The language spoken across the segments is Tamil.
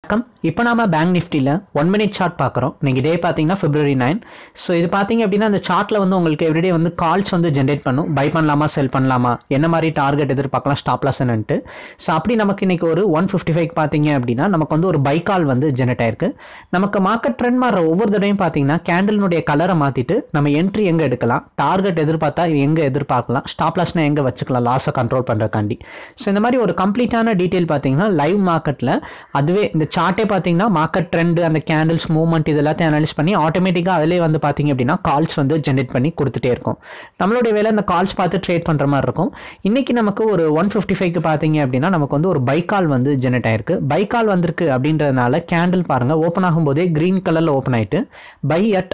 வணக்கம். இப்போ நாம பேங்க் நிஃப்டியில் 1 மினிட் சார்ட் பார்க்குறோம். நீங்கள் இதே பார்த்தீங்கன்னா February 9. ஸோ இது பார்த்தீங்க அப்படின்னா அந்த சார்ட்டில் வந்து உங்களுக்கு எவ்ரிடே வந்து கால்ஸ் வந்து ஜென்ரேட் பண்ணும். பை பண்ணலாமா செல் பண்ணலாமா, என்ன மாதிரி டார்கெட் எதிர்பார்க்கலாம், ஸ்டாப் லாஸ்ன்னுட்டு. ஸோ அப்படி நமக்கு இன்னைக்கு ஒரு 155 பார்த்தீங்க அப்படின்னா நமக்கு வந்து ஒரு பை கால் வந்து ஜென்ரேட் ஆயிருக்கு. நமக்கு மார்க்கெட் ட்ரெண்ட் மாற ஒவ்வொரு தடவையும் பார்த்தீங்கன்னா கேண்டிலுடைய கலரை மாற்றிட்டு நம்ம என்ட்ரி எங்கே எடுக்கலாம், டார்கெட் எதிர்பார்த்தா எங்கே எதிர்பார்க்கலாம், ஸ்டாப் லாஸ்னா எங்கே வச்சுக்கலாம், லாஸை கண்ட்ரோல் பண்ணுறக்காண்டி. ஸோ இந்த மாதிரி ஒரு கம்ப்ளீட்டான டீட்டெயில் பார்த்தீங்கன்னா லைவ் மார்க்கெட்டில் அதுவே இந்த சார்ட்டே பார்த்தீங்கன்னா மார்க்கெட் ட்ரெண்ட், அந்த கேண்டில்ஸ் மூவ்மெண்ட் இது எல்லாத்தையும் அனலைஸ் பண்ணி ஆட்டோமேட்டிக்காக அதிலே வந்து பார்த்தீங்க அப்படின்னா கால்ஸ் வந்து ஜென்ரேட் பண்ணி கொடுத்துட்டே இருக்கும். நம்மளுடைய வேலை இந்த கால்ஸ் பார்த்து ட்ரேட் பண்ணுற மாதிரி இருக்கும். இன்னைக்கு நமக்கு ஒரு 155க்கு பார்த்தீங்க அப்படின்னா நமக்கு வந்து ஒரு பை கால் வந்து ஜென்ரேட் ஆயிருக்கு. பை கால் வந்திருக்கு அப்படின்றதுனால கேண்டில் பாருங்க ஓப்பன் ஆகும்போதே கிரீன் கலரில் ஓப்பன் ஆயிட்டு பை அட்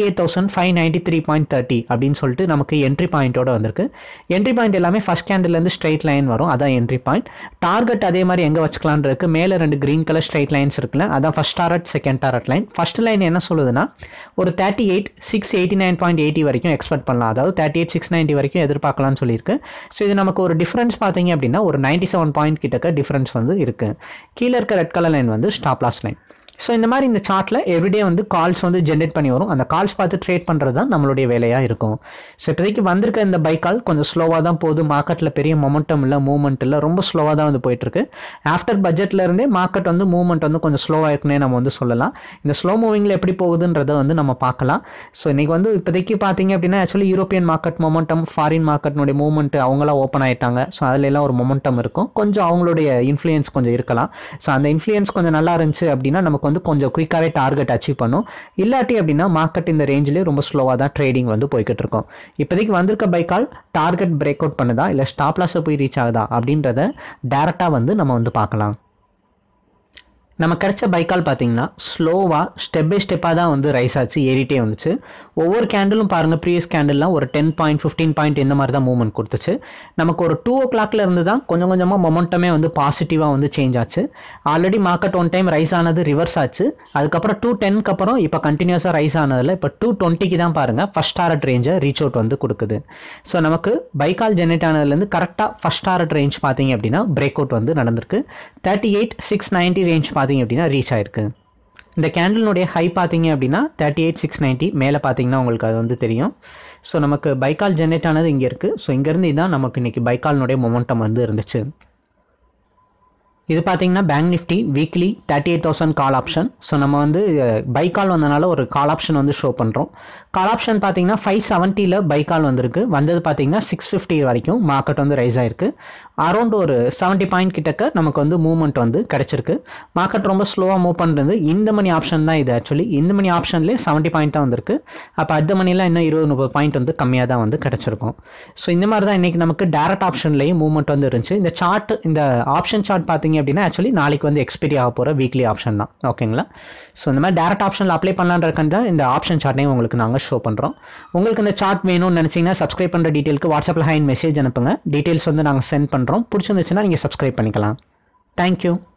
38,593.30 அப்படின்னு சொல்லிட்டு நமக்கு என்ட்ரி பாயிண்டோட வந்திருக்கு. என்ட்ரி பாயிண்ட் எல்லாமே ஃபர்ஸ்ட் கேண்டில்லேருந்து ஸ்ட்ரைட் லைன் வரும், அதான் என்ட்ரி பாயிண்ட். டார்கெட் அதே மாதிரி எங்கே வச்சுக்கலான் இருக்கு. மேலே ரெண்டு கிரீன் கலர் ஸ்ட்ரைட் லைன்ஸ் இருக்குல்ல, அதான் first target second target line. First line என்ன சொல்லுதுன்னா ஒரு 38,689.80 வரைக்கும் எக்ஸ்பெக்ட் பண்ணலாம், அதாவது 38,690 வரைக்கும் எதிர்பார்க்கலாம்னு சொல்லியிருக்கு. ஸோ இது நமக்கு ஒரு டிஃபரன்ஸ் பார்த்தீங்க அப்படின்னா ஒரு 97 பாயிண்ட் கிட்டக்க டிஃபரன்ஸ் வந்து இருக்கு. கீழே இருக்க ரெட் கலர் லைன் வந்து ஸ்டாப் லாஸ் லைன். ஸோ இந்த மாதிரி இந்த சார்ட்டில் எவ்ரிடே வந்து கால்ஸ் வந்து ஜென்ரேட் பண்ணி வரும். அந்த கால்ஸ் பார்த்து ட்ரேட் பண்ணுறது தான் நம்மளுடைய வேலையாக இருக்கும். ஸோ இப்போதைக்கு வந்திருக்க இந்த பை கால் கொஞ்சம் ஸ்லோவாக தான் போகுது. மார்க்கெட்டில் பெரிய மொமெண்டம் இல்லை, மூவ்மெண்ட் இல்லை, ரொம்ப ஸ்லோவாக தான் வந்து போயிட்டுருக்கு. ஆஃப்டர் பட்ஜெட்ல இருந்தே மார்க்கெட் வந்து மூவ்மெண்ட் வந்து கொஞ்சம் ஸ்லோவாக இருக்குன்னே நம்ம வந்து சொல்லலாம். இந்த ஸ்லோ மூவிங்கில் எப்படி போகுதுன்றதை வந்து நம்ம பார்க்கலாம். ஸோ இன்றைக்கி வந்து இப்போதைக்கு பார்த்தீங்க அப்படின்னா actually European market momentum, foreign மார்க்கெட்னுடைய மூவ்மெண்ட் அவங்களாம் ஓப்பன் ஆகிட்டாங்க. ஸோ அதில் எல்லாம் ஒரு மொமெண்டம் இருக்கும், கொஞ்சம் அவங்களுடைய இன்ஃப்ளூயன்ஸ் கொஞ்சம் இருக்கலாம். ஸோ அந்த இன்ஃப்ளூயன்ஸ் கொஞ்சம் நல்லா இருந்துச்சு அப்படின்னா நமக்கு வந்து கொஞ்சம் குயிக்காகவே டார்கெட் அச்சீவ் பண்ணும். இல்லாட்டி அப்படின்னா மார்க்கெட் இந்த ரேஞ்சிலே ரொம்ப ஸ்லோவாக தான் ட்ரேடிங் வந்து போய்கிட்டு இருக்கும். இப்போதைக்கு வந்திருக்க buy call target break out பண்ணுதா இல்லை ஸ்டாப் லாஸை போய் ரீச் ஆகுதா அப்படின்றத டேரெக்டாக வந்து நம்ம வந்து பார்க்கலாம். நம்ம கிடைச்ச பை கால் பார்த்தீங்கன்னா ஸ்லோவாக ஸ்டெப் பை ஸ்டெப்பாக தான் வந்து ரைஸ் ஆச்சு, ஏறிட்டே வந்துச்சு. ஒவ்வொரு கேண்டிலும் பாருங்கள், ப்ரீவியஸ் கேண்டில்லாம் ஒரு 10 பாயிண்ட் 15 பாயிண்ட் இந்த மாதிரி தான் மூவ்மெண்ட் கொடுத்துச்சு. நமக்கு ஒரு 2 o'clockல இருந்து தான் கொஞ்சம் கொஞ்சமாக மொமெண்டமே வந்து பாசிட்டிவாக வந்து சேஞ்ச் ஆச்சு. Already market one time rise ஆனது ரிவர்ஸ் ஆச்சு. அதுக்கப்புறம் 210க்கு அப்புறம் இப்போ கண்டினியூஸாக ரைஸ் ஆனதில் இப்போ 220க்கு தான் பாருங்கள் ஃபர்ஸ்ட் டாரட் ரேஞ்சை ரீச் அவுட் வந்து கொடுக்குது. ஸோ நமக்கு பை கால் ஜென்ரேட் ஆனதுலேருந்து கரெக்டாக ஃபர்ஸ்ட் டாரட் ரேஞ்ச் பார்த்தீங்க அப்படின்னா பிரேக் அவுட் வந்து நடந்திருக்கு. 38,690 ரேஞ்ச் பார்த்தீங்க அப்படின்னா ரீச் ஆயிருக்கு. இந்த கேண்டிலுடைய ஹை பார்த்தீங்க அப்படின்னா 38,690 மேலே பார்த்தீங்கன்னா உங்களுக்கு அது வந்து தெரியும். ஸோ நமக்கு பைக்கால் ஜென்ரேட் ஆனது இங்கே இருக்குது. ஸோ இங்கேருந்து இதுதான் நமக்கு இன்றைக்கி பைக்காலினுடைய மொமெண்டம் வந்து இருந்துச்சு. இது பார்த்தீங்கன்னா bank Nifty weekly 38,000 call option. So நம்ம வந்து பை கால் வந்தனால ஒரு கால் ஆப்ஷன் வந்து ஷோ பண்ணுறோம். கால் ஆப்ஷன் பார்த்தீங்கன்னா 570ல் பை கால் வந்திருக்கு. வந்தது பார்த்தீங்கன்னா 650 வரைக்கும் மார்க்கெட் வந்து ரைஸ் ஆயிருக்கு. அரௌண்ட் ஒரு 70 பாயிண்ட் கிட்டக்க நமக்கு வந்து மூவ்மெண்ட் வந்து கிடச்சிருக்கு. மார்க்கெட் ரொம்ப ஸ்லோவாக மூவ் பண்ணுறது இந்த மணி ஆப்ஷன் தான் இது. ஆக்சுவலி இந்த மணி ஆப்ஷன்லேயே 70 பாயிண்ட் தான் வந்திருக்கு. அப்போ அடுத்த மணியில் இன்னும் 20-30 பாயிண்ட் வந்து கம்மியாக தான் வந்து கிடச்சிருக்கும். ஸோ இந்த மாதிரி தான் இன்றைக்கி நமக்கு டேரக்ட் ஆப்ஷன்லேயும் மூவ்மெண்ட் வந்து இருந்துச்சு. இந்த சார்ட், இந்த ஆப்ஷன் சார்ட் பார்த்தீங்க அப்படின்னா ஆக்சுவலி நாளைக்கு வந்து எக்ஸ்பைரி ஆக போகிற வீக்லி ஆப்ஷன் தான், ஓகேங்களா. ஸோ இந்த மாதிரி டேரக்ட் ஆப்ஷனில் அப்ளை பண்ணலான்றதுக்கு தான் இந்த ஆப்ஷன் சார்ட்டையும் உங்களுக்கு நாங்கள் ஷோ பண்ணுறோம். உங்களுக்கு இந்த சார்ட் வேணும்னு நினச்சிங்கன்னா சப்ஸ்கிரைப் பண்ணுற டீட்டெயிலுக்கு வாட்ஸ்அப்பில் ஹைன் மெசேஜ் அனுப்புங்க. டீட்டெயில்ஸ் வந்து நாங்கள் சென்ட் பண்ணுறோம். பிடிச்சிருந்துச்சுன்னா நீங்கள் சப்ஸ்கிரைப் பண்ணிக்கலாம். தேங்க்யூ.